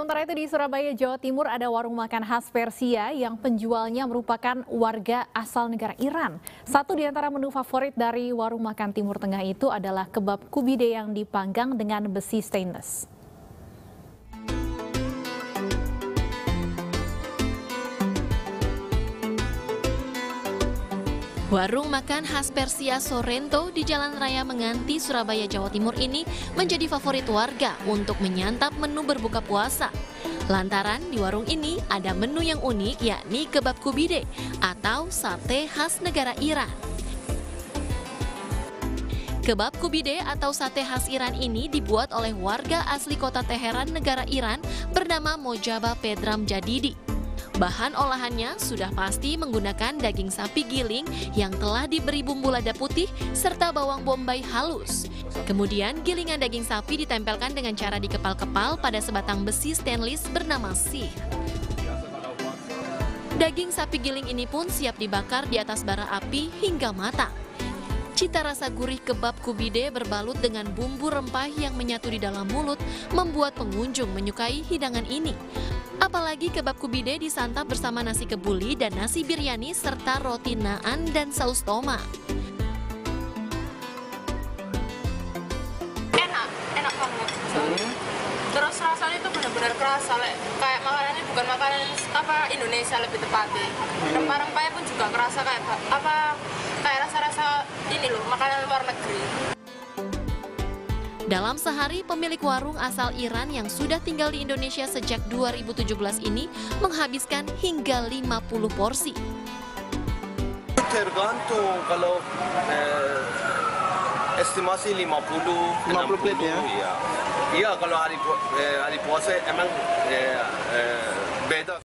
Sementara itu di Surabaya, Jawa Timur ada warung makan khas Persia yang penjualnya merupakan warga asal negara Iran. Satu di antara menu favorit dari warung makan Timur Tengah itu adalah kebab kubide yang dipanggang dengan besi stainless. Warung makan khas Persia Sorrento di Jalan Raya Menganti, Surabaya, Jawa Timur ini menjadi favorit warga untuk menyantap menu berbuka puasa. Lantaran di warung ini ada menu yang unik, yakni kebab kubide atau sate khas negara Iran. Kebab kubide atau sate khas Iran ini dibuat oleh warga asli kota Teheran, negara Iran bernama Mojaba Pedram Jadidi. Bahan olahannya sudah pasti menggunakan daging sapi giling yang telah diberi bumbu lada putih serta bawang bombay halus. Kemudian gilingan daging sapi ditempelkan dengan cara dikepal-kepal pada sebatang besi stainless bernama sih. Daging sapi giling ini pun siap dibakar di atas bara api hingga matang. Cita rasa gurih kebab kubide berbalut dengan bumbu rempah yang menyatu di dalam mulut membuat pengunjung menyukai hidangan ini. Apalagi kebab kubide disantap bersama nasi kebuli dan nasi biryani serta roti naan dan saus tomat. Enak banget. Terus rasanya itu benar-benar kerasa, kayak makanannya bukan makanan Indonesia lebih tepatnya. Rempah-rempahnya pun juga kerasa kayak rasa-rasa ini loh, makanan luar negeri. Dalam sehari, pemilik warung asal Iran yang sudah tinggal di Indonesia sejak 2017 ini menghabiskan hingga 50 porsi. Tergantung, kalau estimasi 50 plate ya? Iya, kalau hari puasa emang beda.